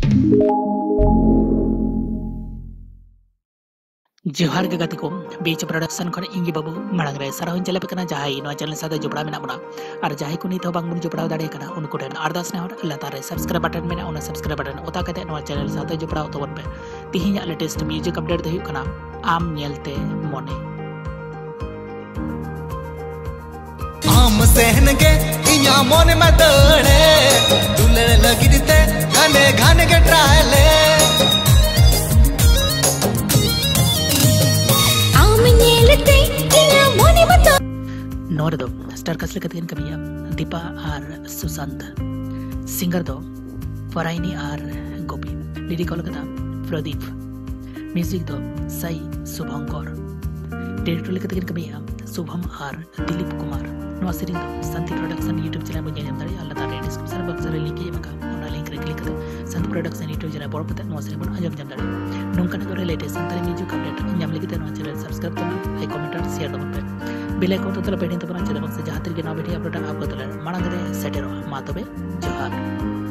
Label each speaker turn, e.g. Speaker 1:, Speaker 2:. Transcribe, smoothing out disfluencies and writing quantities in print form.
Speaker 1: जोहार के गति को बीच प्रोडक्शन खन इंगी बाबू मांग रे सारा चले पे जहाई नो चैनल साथ जुड़ा मेना बना और जहाई को नित बांग बन जुड़ा दाड़े कना उनको ठेन अरदास ने और लतार रे सब्सक्राइब बटन मेना उन सब्सक्राइब बटन ओता कते नो चैनल साथ जुड़ा तबन पे तिहिया लेटेस्ट म्यूजिक अपडेट दे कना आम नेलते मोने
Speaker 2: आम सहन के इया मोने में दड़े दुले लगी दिते घने घने के ट्रायले
Speaker 1: नोर दो स्टार कसले कतिन कमिया दीपा आर सुशांत सिंगर दो फराइनी आर गोपी लिडी कोलकाता प्रदीप म्यूजिक दो साई शुभंकर डायरेक्टर कतिन कमिया शुभम आर दिलीप कुमार नो सीरीज दो शांति प्रोडक्शन यूट्यूब चैनल में जाने दाड़ी अल्लाह ताला डिस्क्रिप्शन बॉक्स रे लिंक एमका ओना लिंक रे क्लिक करते शांति प्रोडक्शन यूट्यूब चैनल बोल पते नो सीरीज बन अंजम जम दाड़ी नोंकन को latest Shanti music update ñam lagi नो चैनल सब्सक्राइब करना लाइक कमेंट और शेयर दो पे बेल आइकन तो तला पेडिन तो बना चैनल बक्स जहां तक के ना वीडियो अपडेट आपको तला मांग रे सेटेरो मा तबे जोहार।